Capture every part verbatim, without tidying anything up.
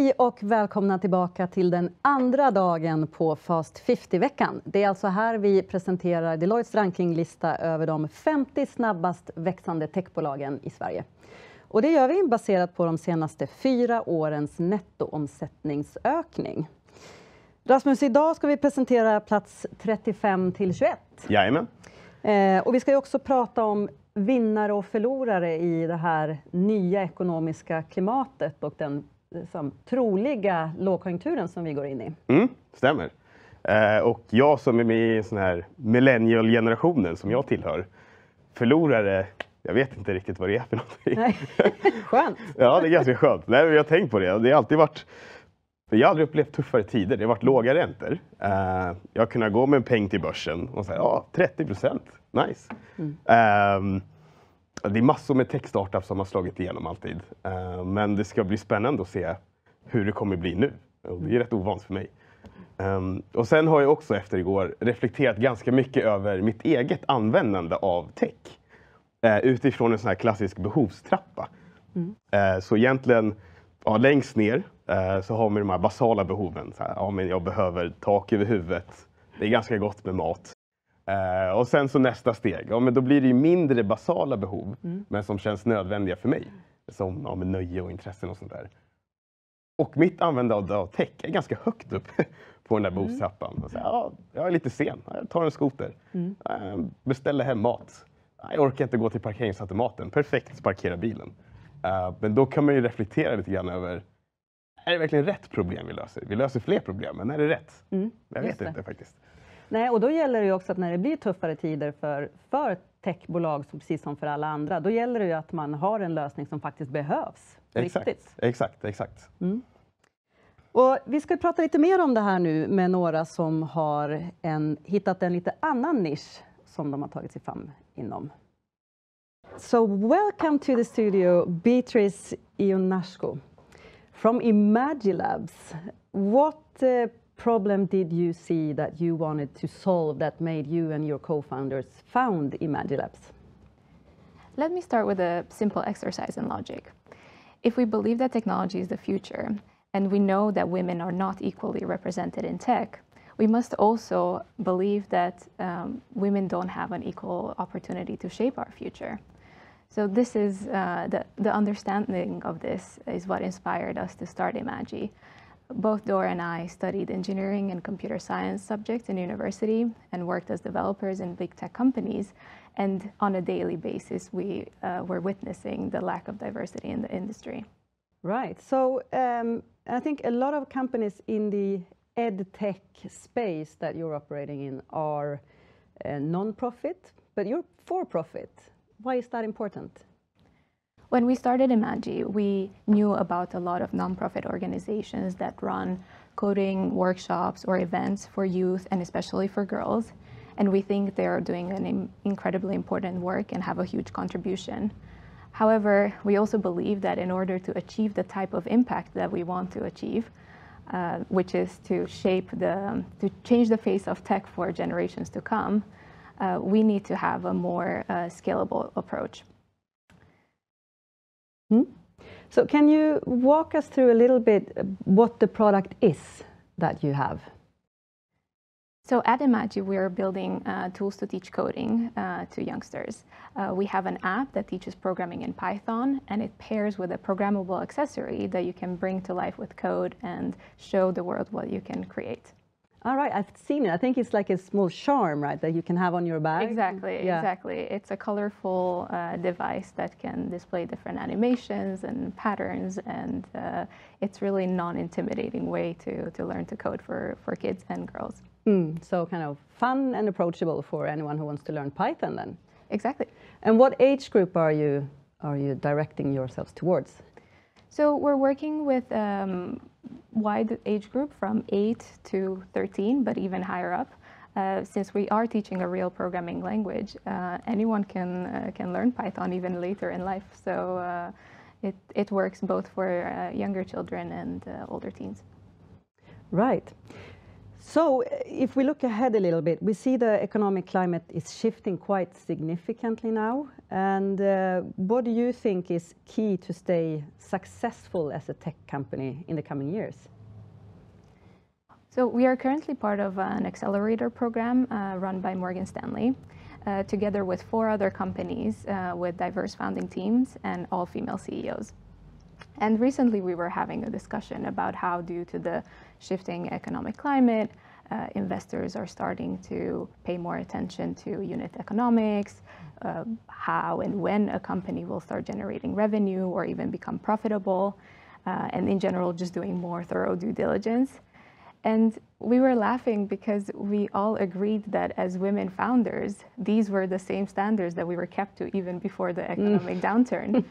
Hej och välkomna tillbaka till den andra dagen på Fast femtio-veckan. Det är alltså här vi presenterar Deloittes rankinglista över de femtio snabbast växande techbolagen i Sverige. Och det gör vi baserat på de senaste fyra årens nettoomsättningsökning. Rasmus, idag ska vi presentera plats trettiofem till tjugoett. Jajamän. Eh, och vi ska ju också prata om vinnare och förlorare i det här nya ekonomiska klimatet och den som troliga lågkonjunkturen som vi går in i. Mm, stämmer. Eh, och jag som är med i sån här millennial-generationen som jag tillhör, förlorare, jag vet inte riktigt vad det är för någonting. Nej. Skönt. Ja, det är ganska skönt. Nej, jag har tänkt på det. Det har alltid varit, jag har aldrig upplevt tuffare tider. Det har varit låga räntor. Eh, jag har kunnat gå med en peng till börsen och säga, ja, trettio procent. Nice. Mm. Eh, Det är massor med tech-startups som har slagit igenom alltid. Uh, men det ska bli spännande att se hur det kommer bli nu. Och det är rätt ovant för mig. Um, och sen har jag också efter igår reflekterat ganska mycket över mitt eget användande av tech. Uh, utifrån en sån här klassisk behovstrappa. Mm. Uh, så egentligen, ja, längst ner uh, så har vi de här basala behoven. Så här, ja, men jag behöver tak över huvudet. Det är ganska gott med mat. Uh, och sen så nästa steg, ja, men då blir det ju mindre basala behov, mm. men som känns nödvändiga för mig. Som ja, med nöje och intressen och sånt där. Och mitt användande av tech är ganska högt upp på den där mm. behovstrappan. Och så, ja, jag är lite sen, jag tar en skoter, mm. uh, beställer hem mat. Jag orkar inte gå till parkeringsautomaten, perfekt parkera bilen. Uh, men då kan man ju reflektera lite grann över, är det verkligen rätt problem vi löser? Vi löser fler problem, men är det rätt? Mm. Jag vet inte faktiskt. Nej, och då gäller det ju också att när det blir tuffare tider för, för techbolag, precis som för alla andra, då gäller det ju att man har en lösning som faktiskt behövs. Exakt, riktigt. exakt, exakt. Mm. Och vi ska prata lite mer om det här nu med några som har en, hittat en lite annan nisch som de har tagit sig fram inom. So welcome to the studio, Beatrice Ionashko from Imagilabs. What uh, problem did you see that you wanted to solve that made you and your co-founders found Imagilabs? Let me start with a simple exercise in logic. If we believe that technology is the future, and we know that women are not equally represented in tech, we must also believe that um, women don't have an equal opportunity to shape our future. So this is uh, the, the understanding of this is what inspired us to start Imagi. Both Dora and I studied engineering and computer science subjects in university and worked as developers in big tech companies. And on a daily basis, we uh, were witnessing the lack of diversity in the industry. Right. So um, I think a lot of companies in the ed tech space that you're operating in are uh, non-profit, but you're for-profit. Why is that important? When we started Imagi, we knew about a lot of nonprofit organizations that run coding workshops or events for youth and especially for girls. And we think they are doing an im- incredibly important work and have a huge contribution. However, we also believe that in order to achieve the type of impact that we want to achieve, uh, which is to shape the, to change the face of tech for generations to come, uh, we need to have a more uh, scalable approach. Hmm? So can you walk us through a little bit what the product is that you have? So at Imagi, we are building uh, tools to teach coding uh, to youngsters. Uh, we have an app that teaches programming in Python, and it pairs with a programmable accessory that you can bring to life with code and show the world what you can create. All right, I've seen it. I think it's like a small charm, right, that you can have on your bag. Exactly, yeah. exactly. It's a colorful uh, device that can display different animations and patterns, and uh, it's really non-intimidating way to, to learn to code for, for kids and girls. Mm, so kind of fun and approachable for anyone who wants to learn Python then. Exactly. And what age group are you, are you directing yourselves towards? So we're working with um, wide age group from eight to thirteen, but even higher up. Uh, since we are teaching a real programming language, uh, anyone can uh, can learn Python even later in life. So uh, it, it works both for uh, younger children and uh, older teens. Right. So if we look ahead a little bit, we see the economic climate is shifting quite significantly now. And uh, what do you think is key to stay successful as a tech company in the coming years? So we are currently part of an accelerator program uh, run by Morgan Stanley, uh, together with four other companies uh, with diverse founding teams and all female C E Os. And recently we were having a discussion about how, due to the shifting economic climate, uh, investors are starting to pay more attention to unit economics, uh, how and when a company will start generating revenue or even become profitable, uh, and in general just doing more thorough due diligence. And we were laughing because we all agreed that as women founders, these were the same standards that we were kept to even before the economic mm. downturn.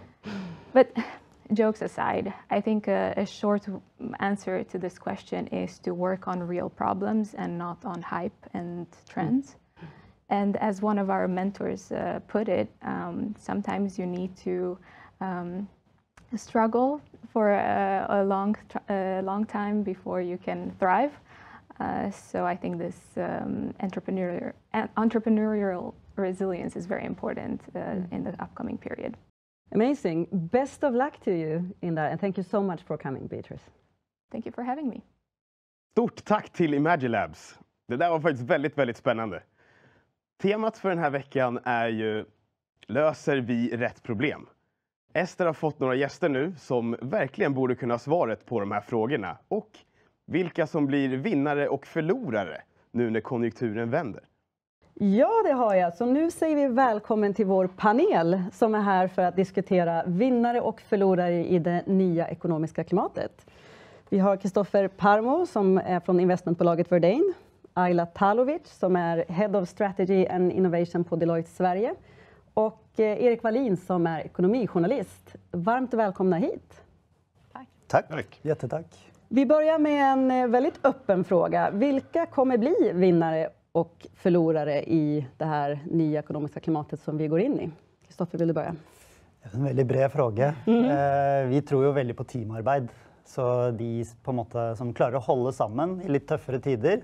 But jokes aside, I think a, a short answer to this question is to work on real problems and not on hype and trends. Mm. And as one of our mentors uh, put it, um, sometimes you need to um, struggle for a, a long, a long time before you can thrive. Uh, so I think this um, entrepreneur, entrepreneurial resilience is very important uh, mm. in the upcoming period. Amazing. Best of luck to you in that, and thank you so much for coming, Beatrice. Thank you for having me. Stort tack till Imagilabs. Det där var faktiskt väldigt, väldigt spännande. Temat för den här veckan är ju: löser vi rätt problem? Ester har fått några gäster nu som verkligen borde kunna ha svaret på de här frågorna, och vilka som blir vinnare och förlorare nu när konjunkturen vänder. Ja, det har jag. Så nu säger vi välkommen till vår panel som är här för att diskutera vinnare och förlorare i det nya ekonomiska klimatet. Vi har Kristoffer Parmo som är från investmentbolaget Verdane, Ayla Talovic som är Head of Strategy and Innovation på Deloitte Sverige, och Erik Wallin som är ekonomijournalist. Varmt välkomna hit. Tack. Tack. Tack. Jättetack. Vi börjar med en väldigt öppen fråga. Vilka kommer bli vinnare och förlorare i det här nya ekonomiska klimatet som vi går in i? Kristoffer, vill du börja? Det är en väldigt bred fråga. Mm. Eh, vi tror ju väldigt på teamarbete. Så de på en måte som klarar att hålla samman i lite tuffare tider,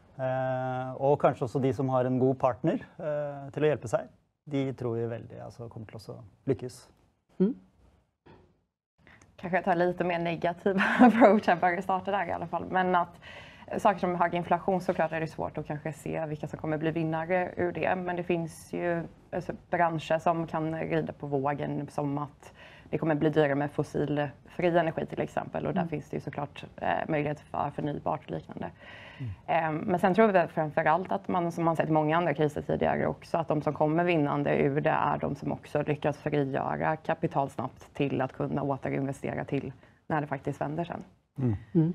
eh, och kanske också de som har en god partner eh, till att hjälpa sig, de tror vi väldigt alltså, kommer till att lyckas. Mm. Kanske ta lite mer negativ approach här, börja starta där i alla fall. Men att saker som hög inflation, såklart är det svårt att kanske se vilka som kommer bli vinnare ur det. Men det finns ju alltså, branscher som kan rida på vågen, som att det kommer bli dyrare med fossilfri energi till exempel. Och där mm. finns det ju såklart eh, möjlighet för förnybart och liknande. Mm. Eh, men sen tror vi framförallt att man, som man sett i många andra kriser tidigare också, att de som kommer vinnande ur det är de som också lyckas frigöra kapital snabbt till att kunna återinvestera till när det faktiskt vänder sen. Mm. Mm.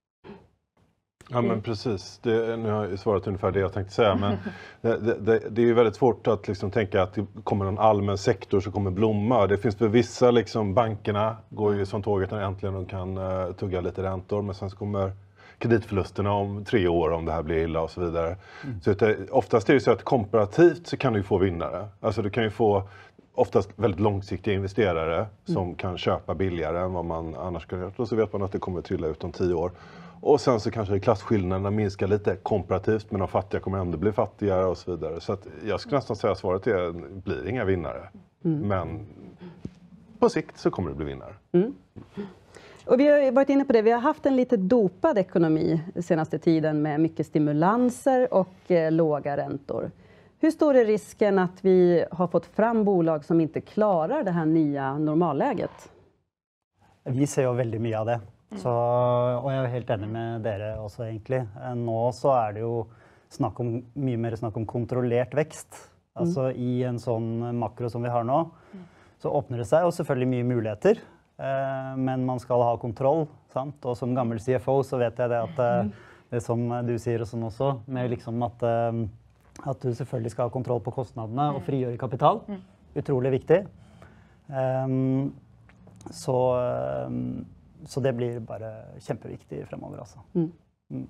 Ja men precis, det, nu har jag svarat ungefär det jag tänkte säga, men det, det, det är ju väldigt svårt att liksom tänka att det kommer en allmän sektor som kommer blomma. Det finns för vissa, liksom bankerna går ju som tåget när äntligen de kan uh, tugga lite räntor, men sen så kommer kreditförlusterna om tre år om det här blir illa och så vidare. Mm. Så det, oftast är det så att komparativt så kan du få vinnare. Alltså du kan ju få oftast väldigt långsiktiga investerare mm. som kan köpa billigare än vad man annars skulle göra. Och så vet man att det kommer att trilla ut om tio år. Och sen så kanske klasskillnaderna minskar lite komparativt, men de fattiga kommer ändå bli fattigare och så vidare. Så att jag skulle nästan säga att svaret är att det blir inga vinnare. Mm. Men på sikt så kommer det bli vinnare. Mm. Och vi har varit inne på det, vi har haft en lite dopad ekonomi den senaste tiden med mycket stimulanser och eh, låga räntor. Hur stor är risken att vi har fått fram bolag som inte klarar det här nya normalläget? Vi ser ju väldigt mycket av det. Så, og jeg er helt enig med dere også egentlig. Nå så er det jo snakk om, mye mer snakk om kontrollert vekst. Altså mm. i en sånn makro som vi har nå, så åpner det seg jo selvfølgelig mye muligheter. Eh, men man skal ha kontroll, sant? Og som gammel C F O så vet jeg det at eh, det som du sier og sånn også, med liksom at, eh, at du selvfølgelig skal ha kontroll på kostnadene og frigjøre kapital. Utrolig viktig. Eh, så... Eh, Så det blir bara jätteviktigt framöver alltså. Mm. Mm.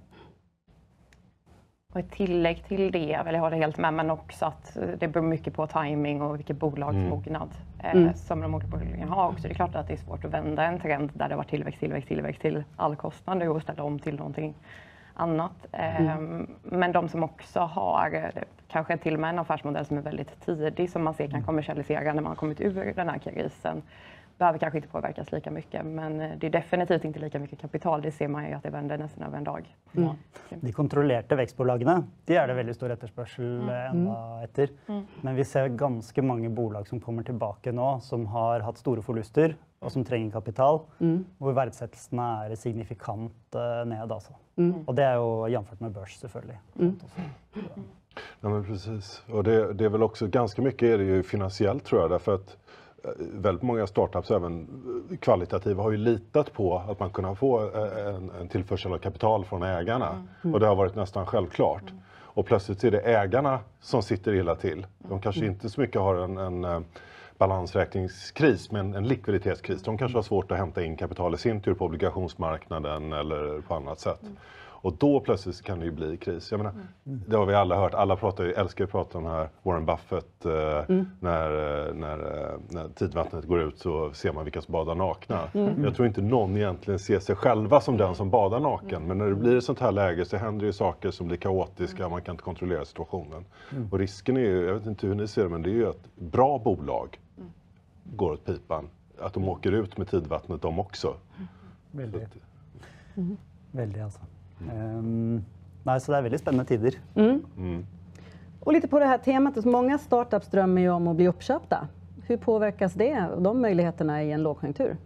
Och ett tillägg till det, jag vill hålla helt med, men också att det beror mycket på timing och vilken bolagsmognad mm. eh, som de olika bolagen har också. Det är klart att det är svårt att vända en trend där det var tillväxt, tillväxt, tillväxt till all kostnad och ställa om till någonting annat. Mm. Men de som också har kanske till och med en affärsmodell som är väldigt tidig, som man ser kan kommersialisera när man har kommit ur den här krisen, behöver kanske inte påverkas lika mycket. Men det är definitivt inte lika mycket kapital. Det ser man ju att det vänder nästan över en dag. Mm. De kontrollerade växtbolagene, de är det väldigt stor efterspørsel mm. enda etter. Mm. Men vi ser ganska många bolag som kommer tillbaka nu, som har haft stora förluster och som tränger kapital. Mm. Och värdesättelsen är signifikant uh, ned alltså. Mm. Och det är ju jämfört med börs selvfølgelig. Mm. Ja, men precis. Och det, det är väl också ganska mycket är det ju finansiellt tror jag, därför att väldigt många startups, även kvalitativa, har ju litat på att man kunna få en, en tillförsel av kapital från ägarna. Mm. Och det har varit nästan självklart. Mm. Och plötsligt är det ägarna som sitter illa till. De kanske mm. inte så mycket har en, en balansräkningskris, men en likviditetskris. De kanske har svårt att hämta in kapital i sin tur på obligationsmarknaden eller på annat sätt. Mm. Och då plötsligt kan det ju bli kris. Jag menar, mm. det har vi alla hört. Alla pratar ju, älskar att prata om här Warren Buffett. Eh, mm. när, när, när tidvattnet går ut så ser man vilka som badar nakna. Mm. Jag tror inte någon egentligen ser sig själva som den som badar naken. Mm. Men när det blir ett sånt här läge så händer det ju saker som blir kaotiska. Mm. Man kan inte kontrollera situationen. Mm. Och risken är ju, jag vet inte hur ni ser det, men det är ju att bra bolag mm. går åt pipan. Att de åker ut med tidvattnet de också. Mm. Väldigt. Mm. Väldigt alltså. Um, nej, så det är väldigt spännande tider. Mm. Mm. Och lite på det här temat, så många startups drömmer ju om att bli uppköpta. Hur påverkas det och de möjligheterna i en lågkonjunktur?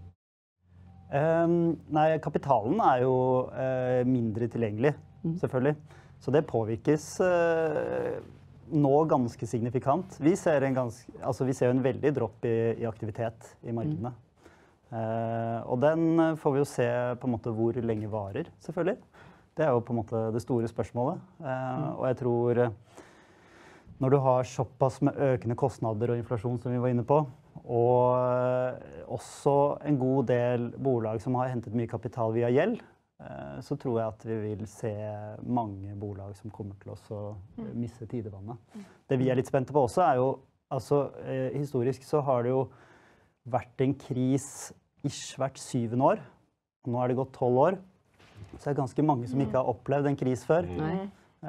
Um, nej, kapitalen är ju uh, mindre tillgänglig, mm. selvfølgelig. Så det påverkas uh, nå ganska signifikant. Vi ser en, ganska, alltså vi ser en väldig dropp i, i aktivitet i marknaden. Mm. Uh, och den får vi ju se på en måte hvor länge varer, selvfølgelig. Det är ju på en måte det stora spørsmålet. Uh, mm. Och jag tror uh, när du har så pass med ökande kostnader och inflation som vi var inne på, och uh, också en god del bolag som har hämtat mycket kapital via gäld, uh, så tror jag att vi vill se många bolag som kommer till oss och uh, missa tidevannet. Mm. Det vi är lite spänta på också är ju, alltså uh, historiskt så har det ju vært en kris ish hvert syvende år. Nå har det gått tolv år. Så det er ganske mange som ikke har opplevd en kris før. Mm.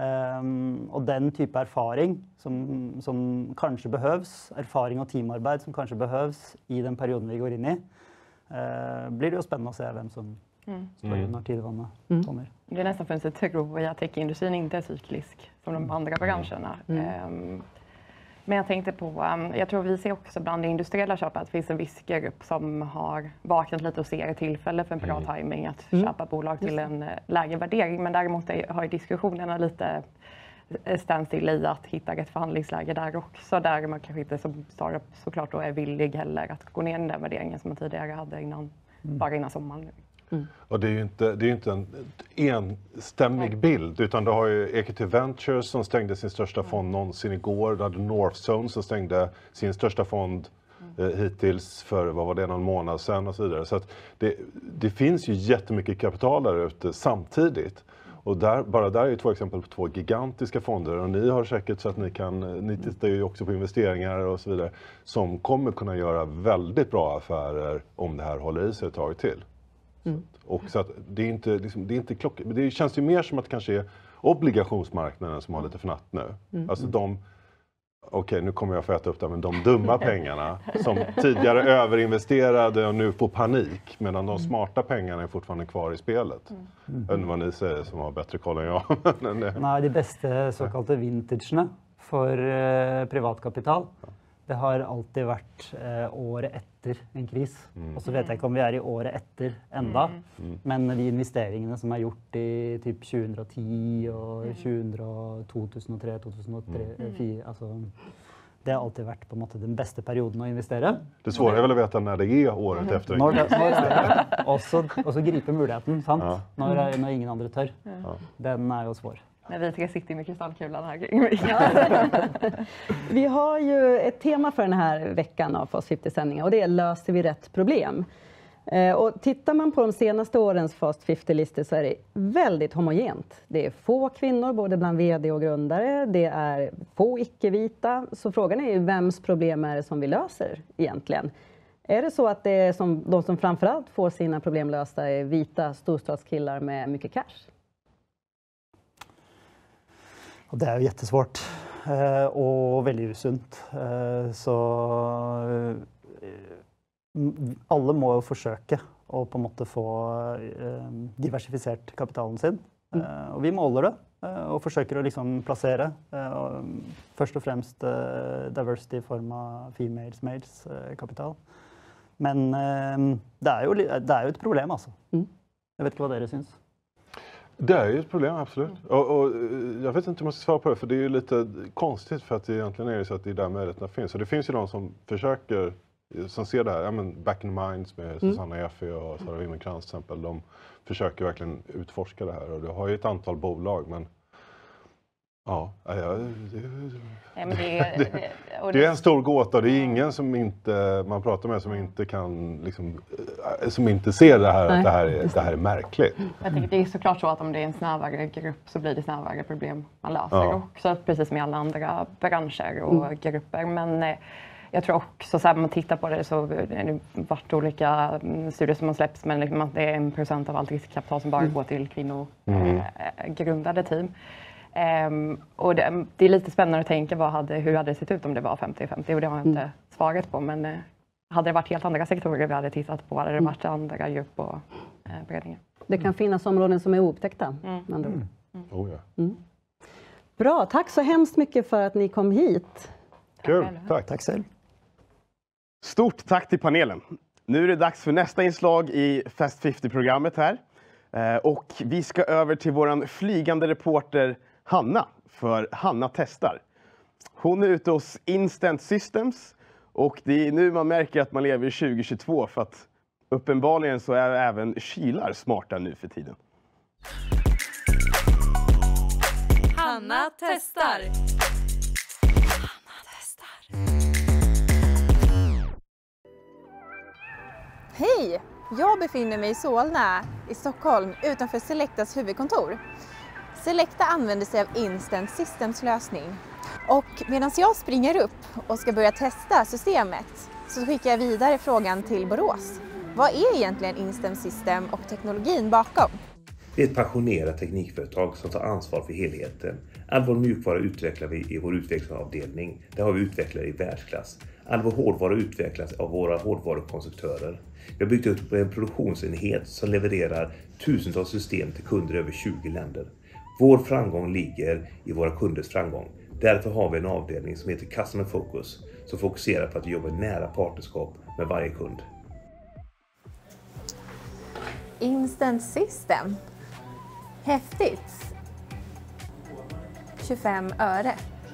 Um, og den type erfaring som, som kanskje behøves, erfaring og teamarbeid som kanskje behøves i den perioden vi går inn i, uh, blir det jo spennende å se hvem som mm. står når tidevannet mm. kommer. Det är nästan funnits ett tro i att techindustrin inte är cyklisk som de andra branscherna. Mm. Um, Men jag tänkte på, um, jag tror vi ser också bland industriella köpare att det finns en viss grupp som har vaknat lite och ser ett tillfälle för en bra mm. timing att mm. köpa bolag till en uh, lägre värdering. Men däremot är, har ju diskussionerna lite standstill i att hitta ett förhandlingsläge där också. Där man kanske inte som startup såklart då är villig heller att gå ner den där värderingen som man tidigare hade innan, mm. bara innan sommaren. Mm. Och det är ju inte, det är inte en enstämmig Nej. bild, utan du har ju Equity Ventures som stängde sin största mm. fond någonsin igår. Du hade Northzone som stängde sin största fond mm. eh, hittills för, vad var det, någon månad sedan och så vidare. Så att det, det finns ju jättemycket kapital där ute samtidigt. Och där, bara där är ju två exempel på två gigantiska fonder, och ni har säkert så att ni kan, ni tittar ju också på investeringar och så vidare, som kommer kunna göra väldigt bra affärer om det här håller i sig ett tag till. Mm. Och så att det är inte, liksom, det är inte klock... Det känns ju mer som att det kanske är obligationsmarknaden som har lite fnatt nu. Mm. Alltså de, okej okay, nu kommer jag få äta upp det, men de dumma pengarna som tidigare överinvesterade och nu får panik, medan de smarta pengarna är fortfarande kvar i spelet. Mm. Jag vet inte vad ni säger som har bättre koll än jag. Nej, de bästa så kallade vintagerna för eh, privatkapital. Det har alltid varit eh, året efter en kris. Mm. Och så vet jag inte om vi är i året efter ända. Mm. Men de investeringarna som är gjort i typ tjugohundratio och mm. tjugohundra, tjugohundratre, tjugohundrafyra, mm. alltså, det har alltid varit på något sätt den bästa perioden att investera. Det svåra är väl att veta när det är året mm. efter en kris. Och så, och så griper möjligheten, sant? Ja. När, när ingen andra tör. Ja. Den är ju svår. När vi tre sitter med kristallkulan här. Vi har ju ett tema för den här veckan av Fast femtio-sändningar, och det är löser vi rätt problem? Eh, och tittar man på de senaste årens Fast femtio-listor så är det väldigt homogent. Det är få kvinnor både bland vd och grundare, det är få icke-vita. Så frågan är ju vems problem är det som vi löser egentligen? Är det så att det är som, de som framförallt får sina problem lösta är vita storstadskillar med mycket cash? Och det är ju jättesvårt eh, och väldigt usunt. Eh, så eh, alla måste försöka och på något sätt få eh, diversifierat kapitalen sin. Mm. Eh, och vi målar det eh, och försöker att liksom placera eh, och, först och främst eh, diversity i form av females males eh, kapital. Men eh, det är ju det är ju ett problem alltså. Mm. Jag vet inte vad det syns. Det är ju ett problem, absolut. Och, och jag vet inte hur man ska svara på det, för det är ju lite konstigt för att det egentligen är det så att det är där möjligheterna finns. Och det finns ju de som försöker, som ser det här, ja men Back in Minds med Susanna Jaffe och Sara Wimmercrantz till exempel, de försöker verkligen utforska det här. Och du har ju ett antal bolag, men ja, ja det, ja, men det, är, det, det är en stor gåta. Det är ingen som inte, man pratar med som inte kan, liksom, som inte ser det här, att det här, är, det här är märkligt. Jag tänker, det är såklart så att om det är en snävare grupp så blir det snävare problem man löser ja. också, precis som i alla andra branscher och mm. grupper. Men jag tror också, så här, om man tittar på det så har det varit olika studier som har släppts, men liksom det är en procent av allt riskkapital som bara mm. går till kvinnogrundade mm. team. Um, och det, det är lite spännande att tänka vad hade, hur hade det sett ut om det var femtio femtio, och det har jag inte mm. svarat på, men uh, hade det varit helt andra sektorer vi hade tittat på, hade det varit mm. andra djup och uh, beredningar. Det kan finnas områden som är oupptäckta. Mm. Mm. Mm. Oh, ja. mm. Bra, tack så hemskt mycket för att ni kom hit. Kul, tack. Tack själv. Stort tack till panelen. Nu är det dags för nästa inslag i Fast femtio-programmet här. Uh, och vi ska över till våran flygande reporter Hanna, för Hanna testar. Hon är ute hos Instant Systems och det är nu man märker att man lever i tjugo tjugotvå, för att uppenbarligen så är även kylar smarta nu för tiden. Hanna testar. Hanna testar. Hej! Jag befinner mig i Solna i Stockholm utanför Selectas huvudkontor. Selecta använder sig av Instant Systems lösning. Och medan jag springer upp och ska börja testa systemet så skickar jag vidare frågan till Borås. Vad är egentligen Instant System och teknologin bakom? Det är ett passionerat teknikföretag som tar ansvar för helheten. All vår mjukvara utvecklar vi i vår utvecklingsavdelning. Där har vi utvecklare i världsklass. All vår hårdvara utvecklas av våra hårdvarukonstruktörer. Vi har byggt upp en produktionsenhet som levererar tusentals system till kunder över tjugo länder. Vår framgång ligger i våra kunders framgång. Därför har vi en avdelning som heter Customer Focus som fokuserar på att jobba nära partnerskap med varje kund. Instant System. Häftigt. tjugofem öre.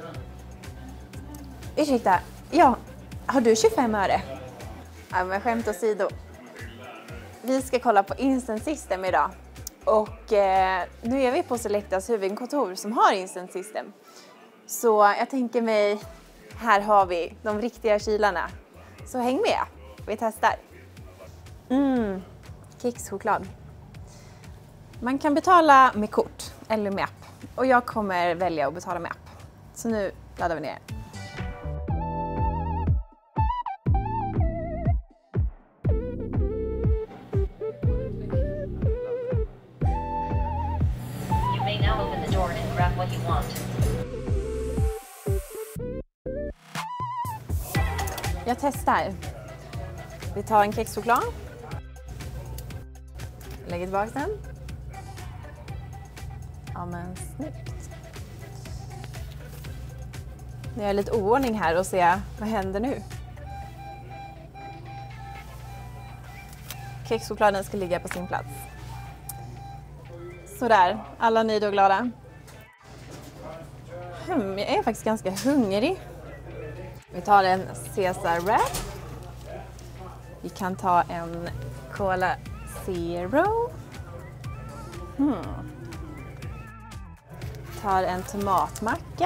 Ursäkta, ja, har du tjugofem öre? Ja, men skämt åsido. Vi ska kolla på Instant System idag. Och eh, nu är vi på Selectas huvudkontor som har Instant System. Så jag tänker mig, här har vi de riktiga kylarna. Så häng med, vi testar. Mm, kexchoklad. Man kan betala med kort eller med app. Och jag kommer välja att betala med app. Så nu laddar vi ner. What you want. Jag testar. Vi tar en kexchoklad. Lägger tillbaka den. Ja, men snyggt. Nu är jag lite oordning här och ser vad händer nu. Kexchokladen ska ligga på sin plats. Sådär, alla nöjda och glada. Hmm, jag är faktiskt ganska hungrig. Vi tar en Caesar wrap. Vi kan ta en Cola Zero. Hmm. Tar en tomatmacka.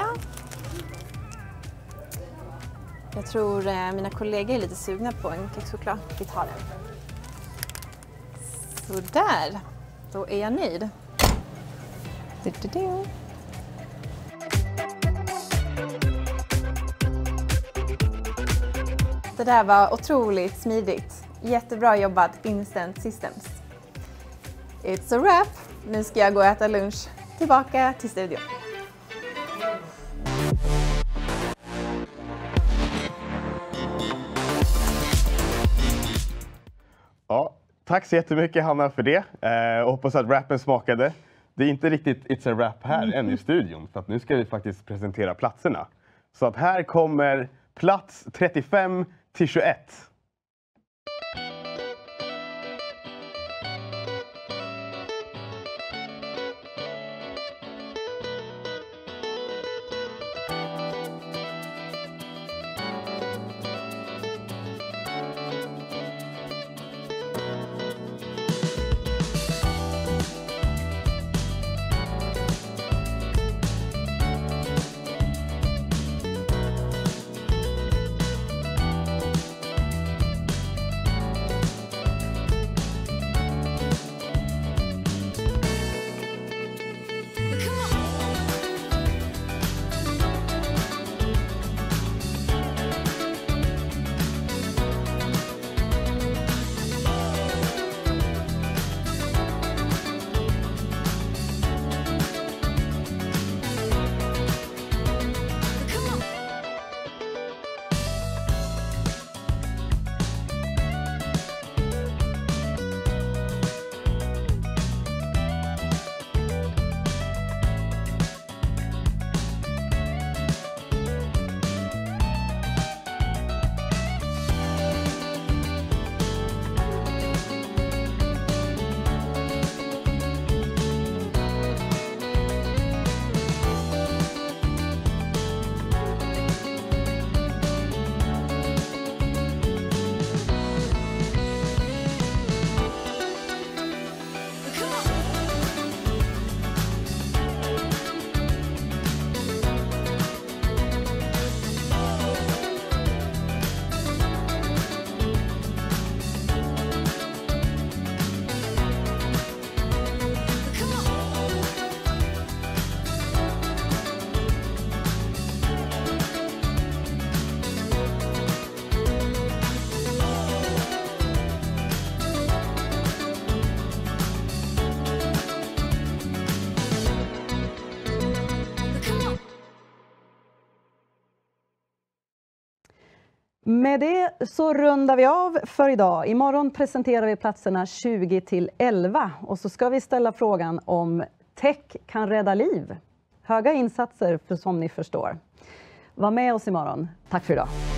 Jag tror eh, mina kollegor är lite sugna på en kexchoklad. Vi tar den. Sådär. Då är jag nöjd. Du, du, du. Det där var otroligt smidigt. Jättebra jobbat Instant Systems. It's a wrap. Nu ska jag gå och äta lunch. Tillbaka till studion. Ja, tack så jättemycket Hanna för det. Eh, hoppas att rappen smakade. Det är inte riktigt It's a Rap här mm. än i studion, för att nu ska vi faktiskt presentera platserna. Så att här kommer plats trettiofem till tjugoett. Med det så rundar vi av för idag. Imorgon presenterar vi platserna tjugo till elva och så ska vi ställa frågan om tech kan rädda liv. Höga insatser för som ni förstår. Var med oss imorgon. Tack för idag.